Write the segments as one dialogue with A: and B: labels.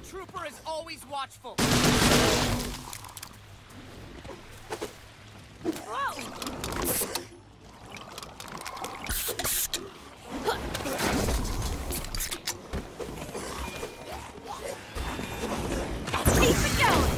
A: trooper is always watchful. Whoa! Keep it going!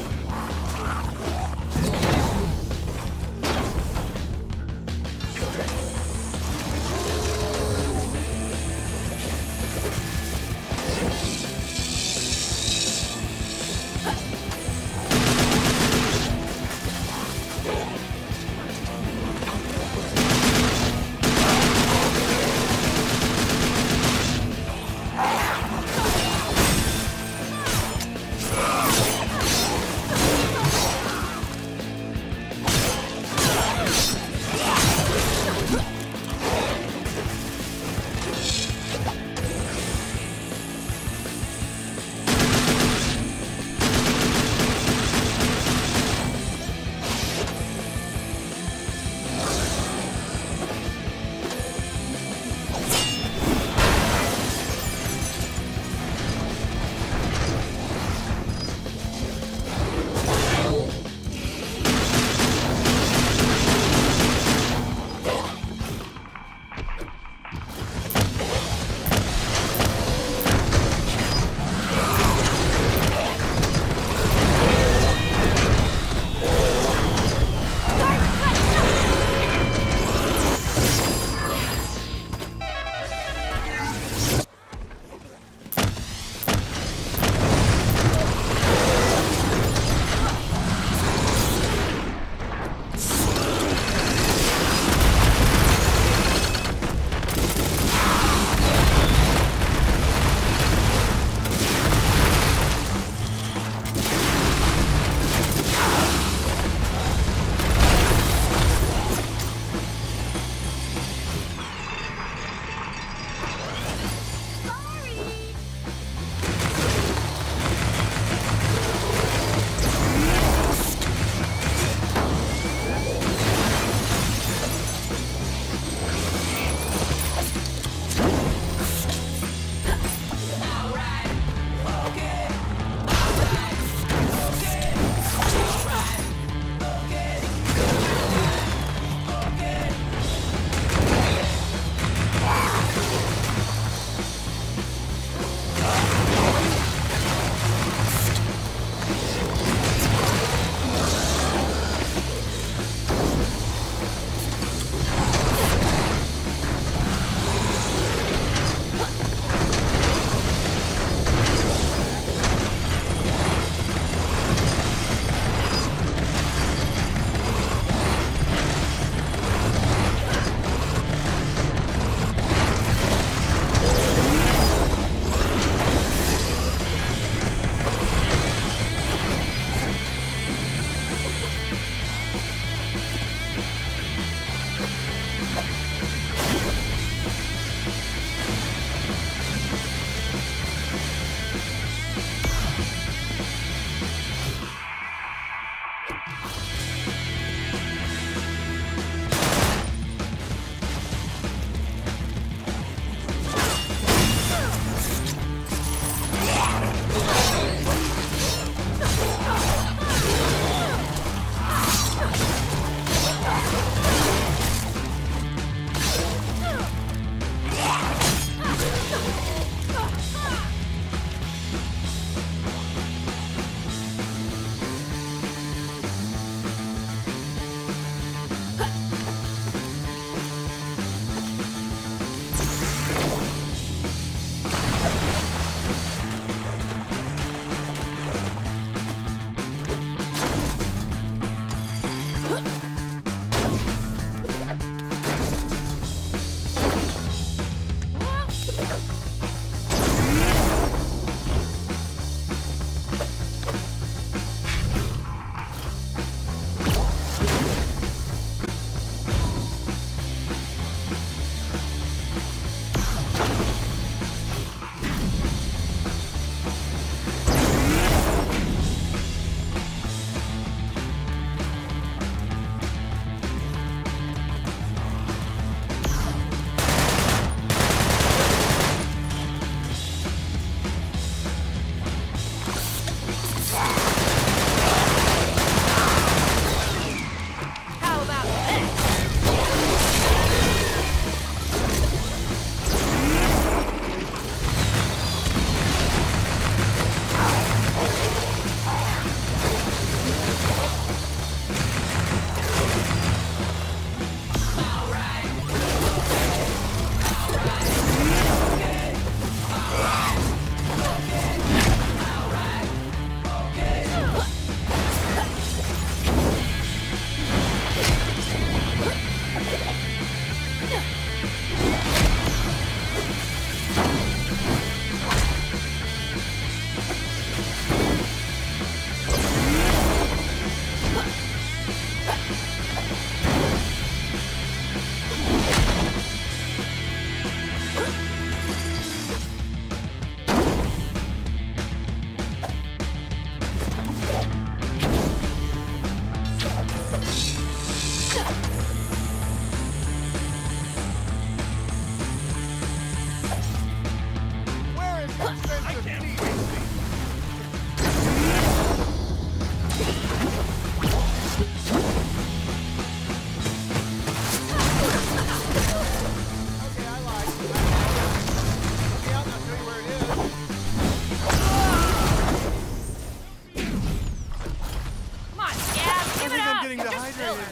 A: Come on, Gab, give it up!
B: I'm getting
A: You're just
B: dehydrated.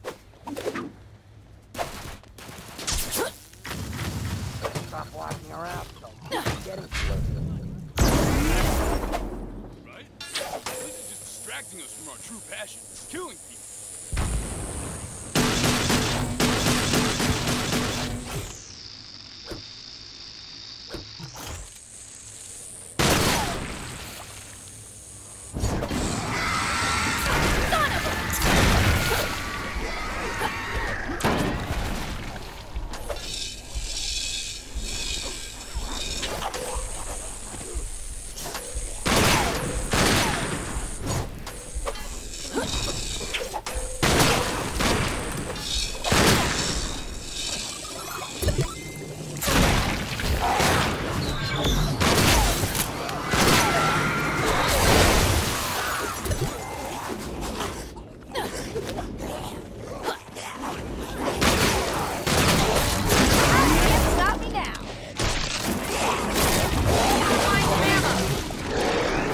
C: Stop walking around so much. Getting closer.
D: Right? This is just distracting us from our true passion, killing people.
A: Stop me now! Find some ammo!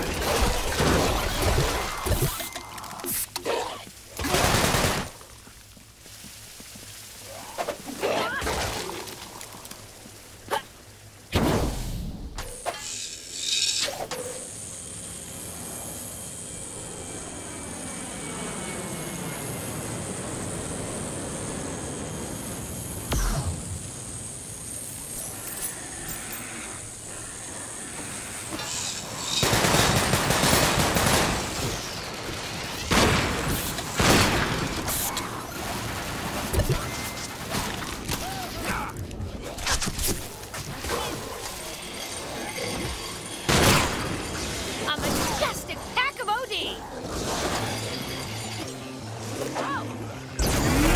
A: A majestic pack of OD! Oh!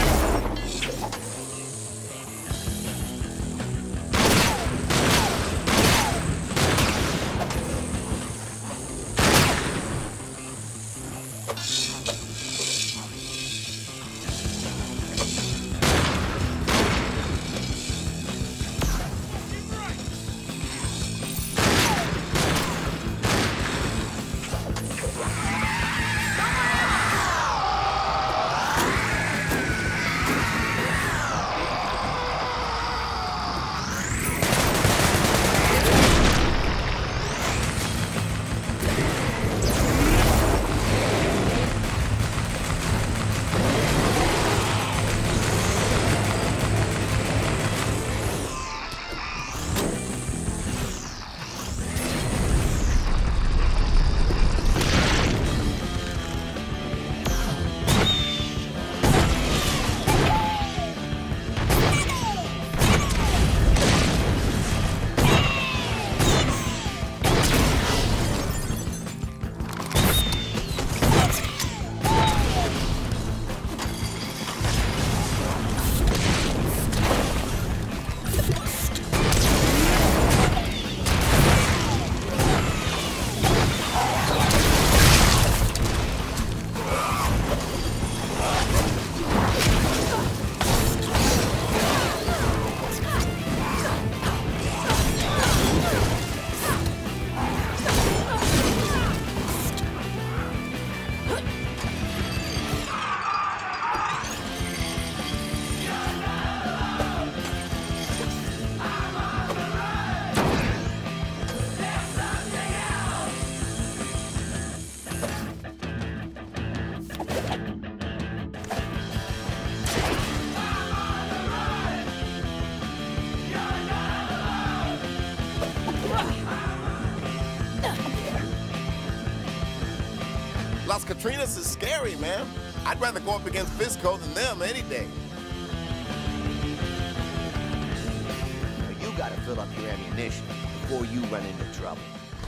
E: Las Catrinas is scary, man. I'd rather go up against Fisco than them any day.
C: Now you gotta fill up your ammunition before you run into trouble.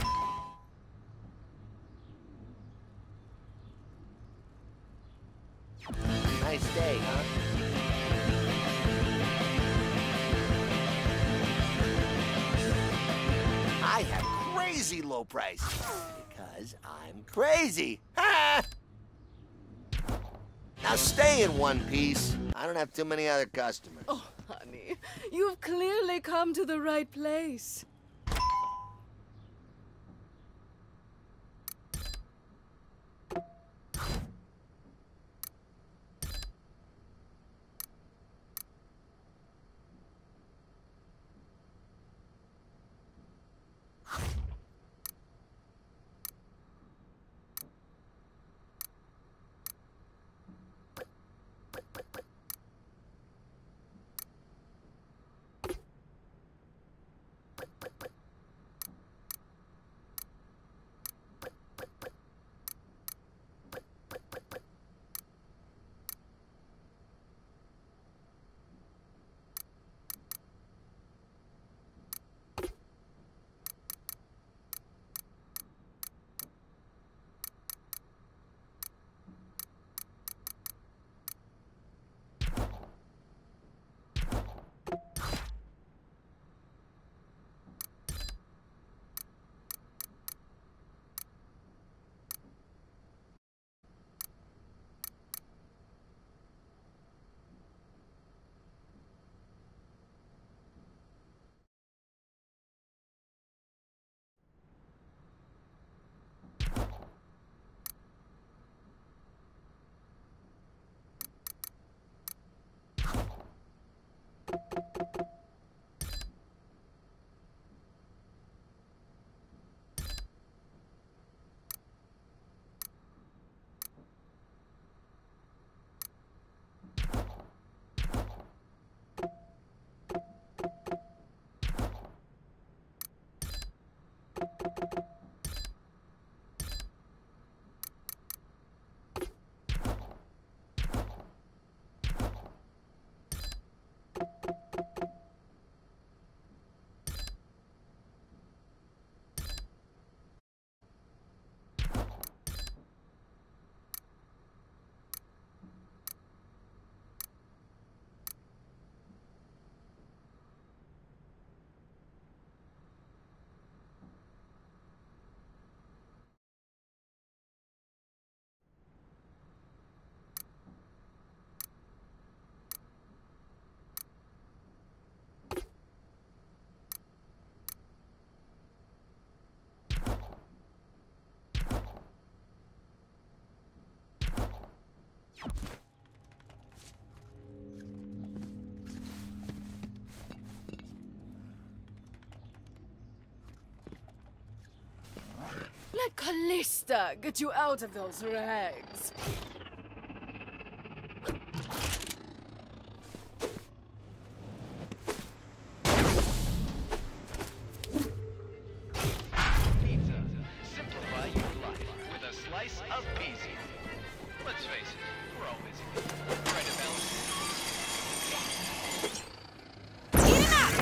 C: Nice day, huh? I have crazy crazy low prices. Because I'm crazy. Ha! Now stay in one piece. I don't have too many other customers.
B: Oh, honey, you've clearly come to the right place. Let Callista get you out of those rags.
F: Pizza. Simplify your life with a slice of pizza. Let's face it, we're all busy. Try to balance
A: Eat him up!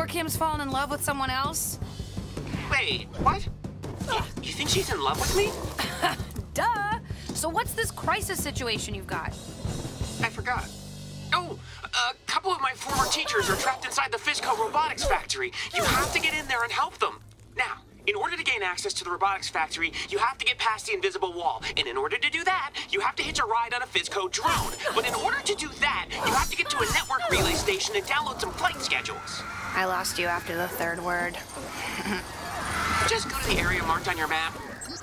A: before Kim's fallen in love with someone else?
G: Wait, what? You think she's in love with me?
A: Duh! So what's this crisis situation you've got?
G: I forgot. Oh, a couple of my former teachers are trapped inside the Fizco robotics factory. You have to get in there and help them. Now, in order to gain access to the robotics factory, you have to get past the invisible wall. And in order to do that, you have to hitch a ride on a Fizco drone. But in order to do that, you have to get to a network relay station and download some flight schedules.
A: I lost you after the third word.
G: Just go to the area marked on your map.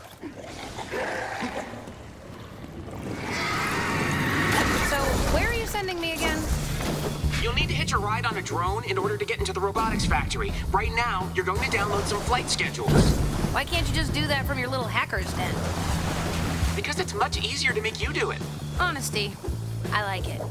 A: So, where are you sending me again?
G: You'll need to hitch a ride on a drone in order to get into the robotics factory. Right now, you're going to download some flight schedules.
A: Why can't you just do that from your little hacker's den?
G: Because it's much easier to make you do it.
A: Honesty. I like it.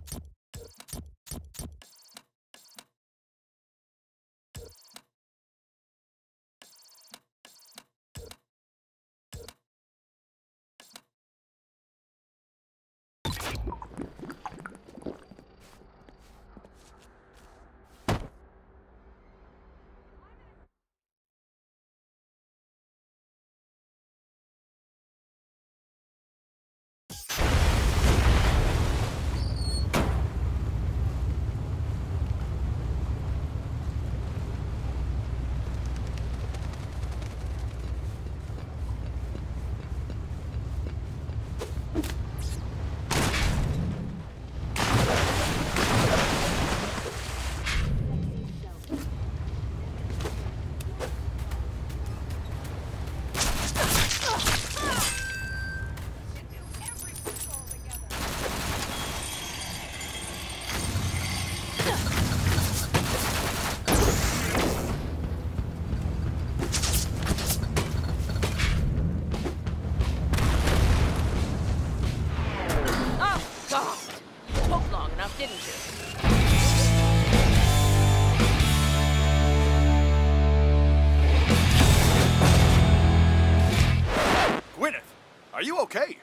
H: Are you okay?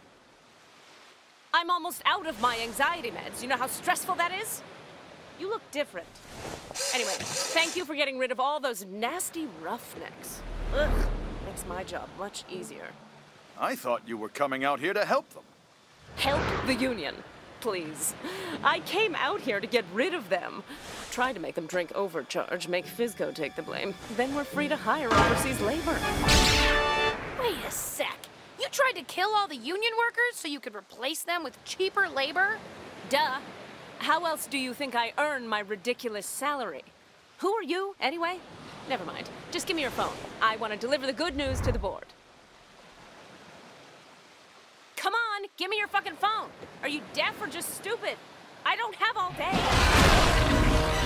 A: I'm almost out of my anxiety meds. You know how stressful that is? You look different. Anyway, thank you for getting rid of all those nasty roughnecks. Ugh, makes my job much easier.
H: I thought you were coming out here to help them.
A: Help the union, please. I came out here to get rid of them. Try to make them drink overcharge, make Fizco take the blame. Then we're free to hire overseas labor.
B: Wait a sec. You tried to kill all the union workers so you could replace them with cheaper labor?
A: Duh. How else do you think I earn my ridiculous salary? Who are you, anyway? Never mind. Just give me your phone. I want to deliver the good news to the board. Come on, give me your fucking phone. Are you deaf or just stupid? I don't have all day.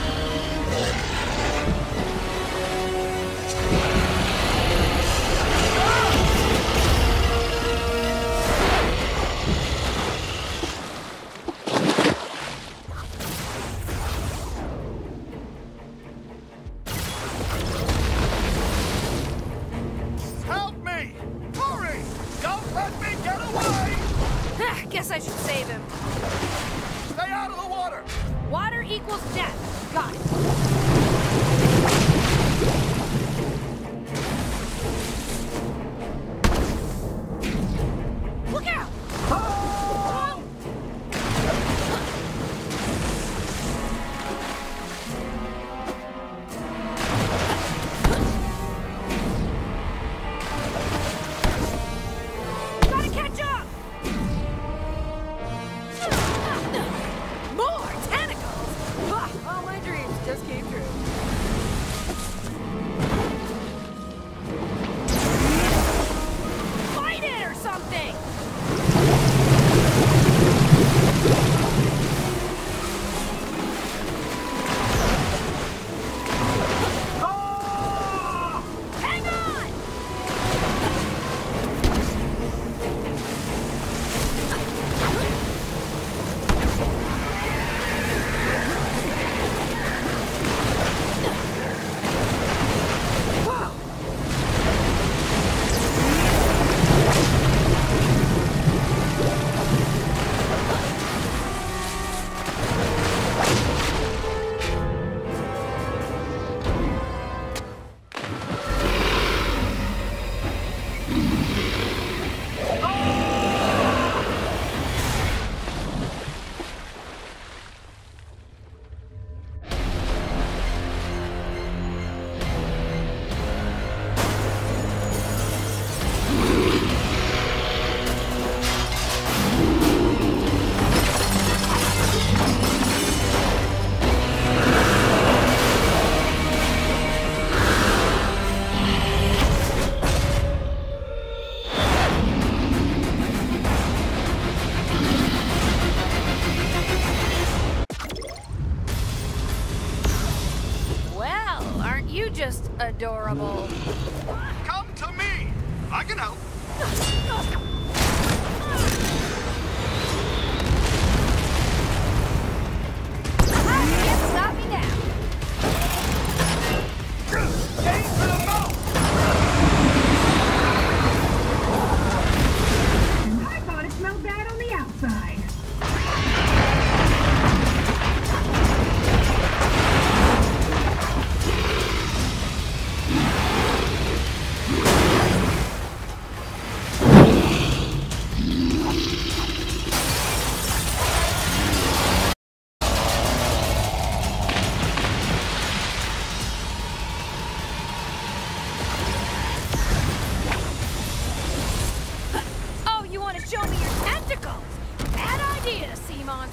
B: Guess I should save him.
H: Stay out of the water!
B: Water equals death. Got it. Look out! Oh! Gotta catch up! More tentacles! All my dreams just came true. Fight it or something! Hang on! Well, aren't you just adorable?
H: Come to me! I can help.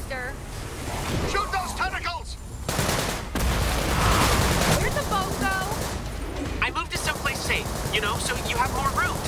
B: Dexter.
H: Shoot those tentacles!
B: Where'd the boat go?
G: I moved to someplace safe, you know, so you have more room.